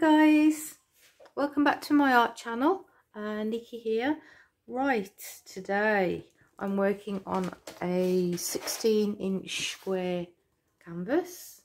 guys, welcome back to my art channel. Nikki here. Right, today I'm working on a 16-inch square canvas,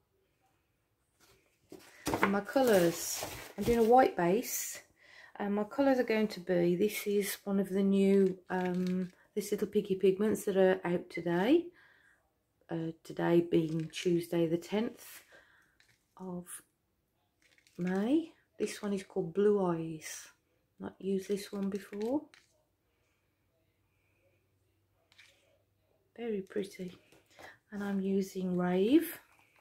and my colours, I'm doing a white base, and my colours are going to be, this is one of the new this little piggy pigments that are out today, today being Tuesday the 10th of May. This one is called Blue Eyes. Not used this one before. Very pretty. And I'm using Rave.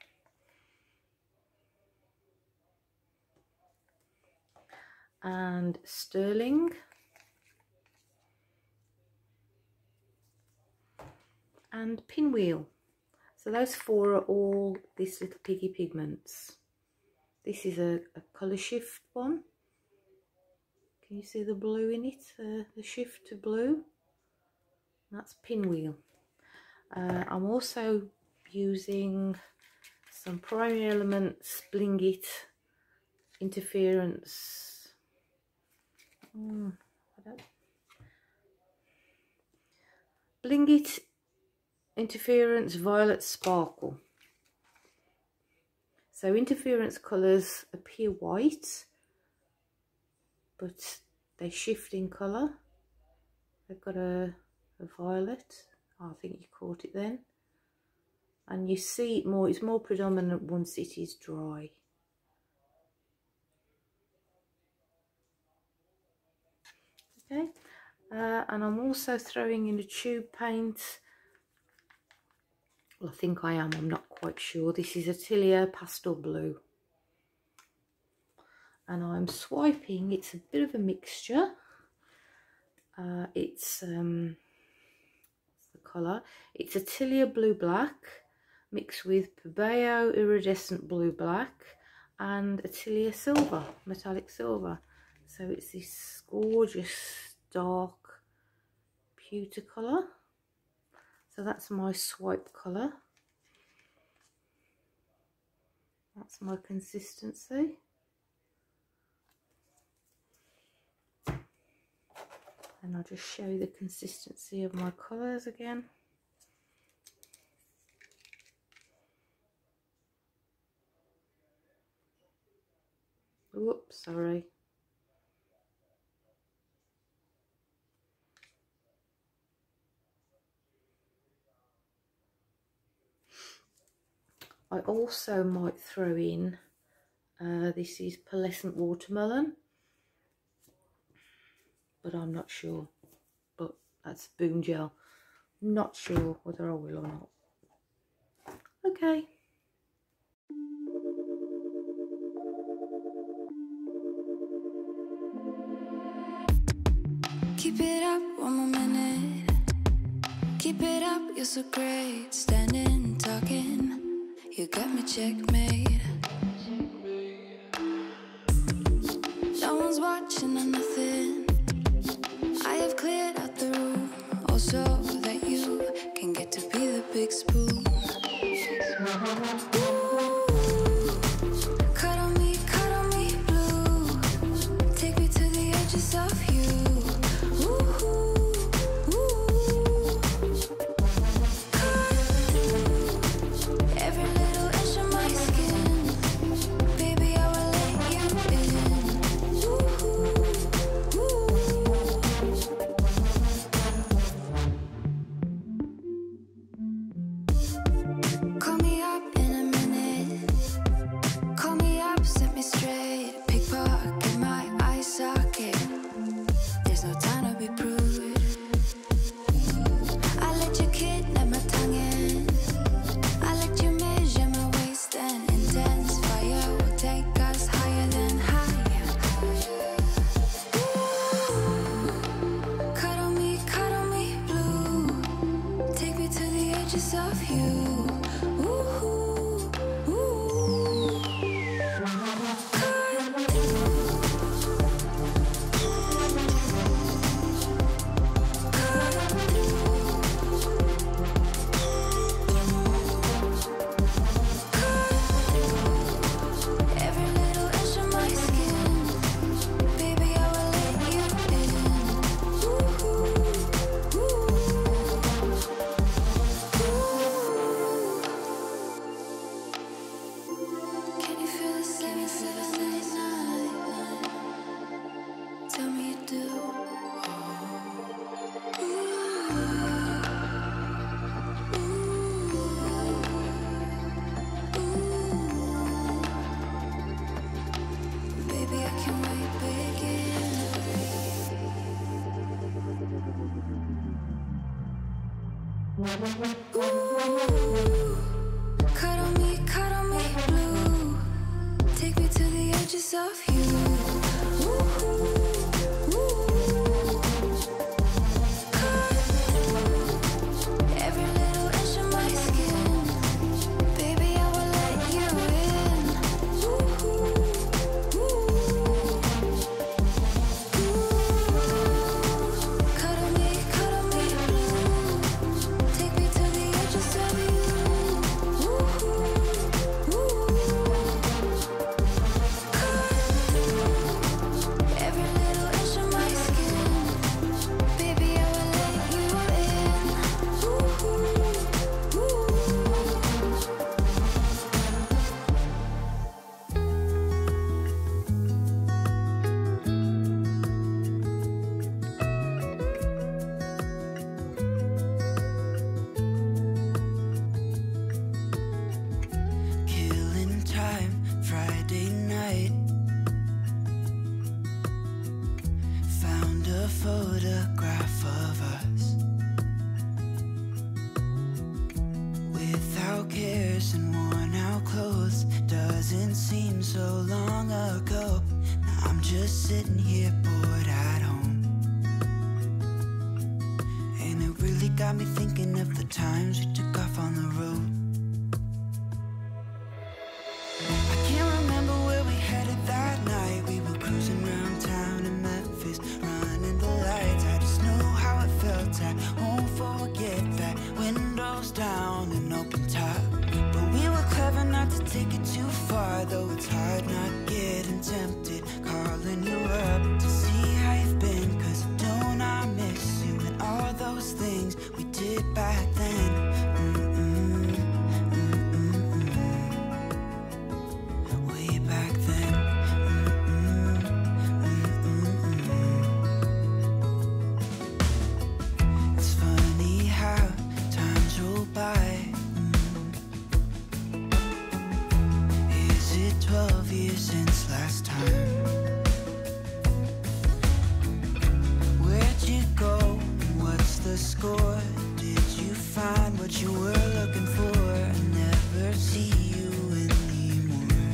And Sterling. And Pinwheel. So those four are all this little piggy pigments. This is a colour shift one. Can you see the blue in it? The shift to blue. That's Pinwheel. I'm also using some Primary Elements Bling It Interference. Bling It Interference Violet Sparkle. So interference colours appear white, but they shift in colour. They've got a violet. Oh, I think you caught it then. And you see it more, it's more predominant once it is dry. Okay, and I'm also throwing in a tube paint. Well, I think I am, I'm not quite sure. This is Atelier Pastel Blue. And I'm swiping, it's a bit of a mixture. It's the colour. It's Atelier Blue Black mixed with Pebeo Iridescent Blue Black and Atelier Silver, Metallic Silver. So it's this gorgeous dark pewter colour. So that's my swipe colour. That's my consistency. And I'll just show you the consistency of my colours again. Whoops, sorry. I also might throw in, this is Pearlescent Watermelon, but I'm not sure, but that's Boom Gel. Not sure whether I will or not. Okay. Keep it up one more minute. Keep it up, you're so great. Standing, talking. You got me checkmate. No one's watching or nothing. I have cleared out the room, also that you can get to be the big spoon. Ooh, cuddle me blue. Take me to the edges of you. cuddle me blue. Take me to the edges of you. Every little inch of my skin, baby, I will let you in. Cuddle me blue. Take me to the edges of you. Every little inch of my skin, baby, I will let you in. Killing time, Friday night. Found a photograph of us without cares and worn out clothes. Doesn't seem so long ago. Now I'm just sitting here bored at home, and it really got me thinking of the times we took off on the road. I can't remember where we headed that night. We were cruising around town in Memphis, running the lights. I just know how it felt. I won't forget that. Windows down and open top. But we were clever not to take it too far, though it's hard not getting tempted. Calling you up to see how you've been, 'cause don't I miss you and all those things we did back then. Way back then. It's funny how times roll by. Is it 12 years since last time? Where'd you go and what's the score? Did you find what you were looking for? I never see you anymore.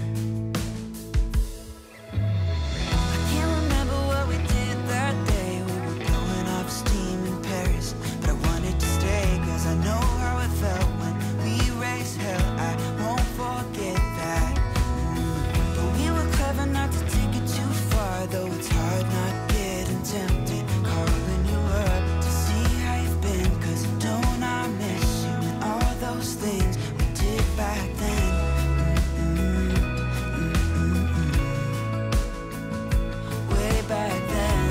I can't remember what we did that day. We were blowing off steam in Paris, but I wanted to stay 'cause I know how it felt when we raised hell. I won't forget that. But we were clever not to take it too far, though it's hard not getting tempted. Calling you up to see how you've been, 'cause don't I miss you and all those things we did back then. Way back then.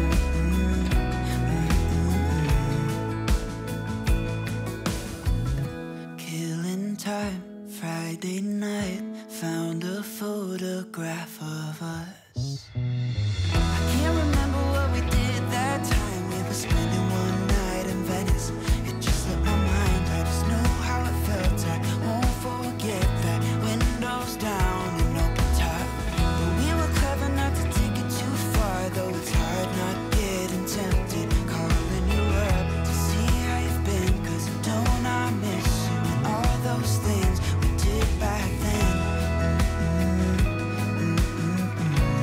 Killing time, Friday night. Found a photograph of us. I can't remember what we did that time. We were spending one night in Venice. It just slipped my mind. I just know how it felt. I won't forget that. Windows down and open top. But we were clever not to take it too far, though it's hard not getting tempted. Calling you up to see how you've been, 'cause don't I miss you and all those things we did back then.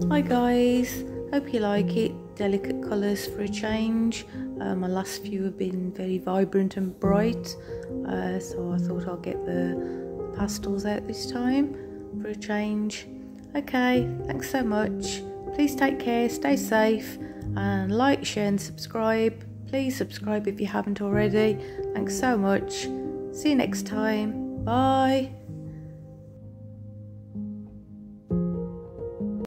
Hi guys, hope you like it. Delicate colours for a change. My last few have been very vibrant and bright, so I thought I'll get the pastels out this time for a change. Okay, thanks so much. Please take care, stay safe, and like, share and subscribe. Please subscribe if you haven't already. Thanks so much. See you next time. Bye.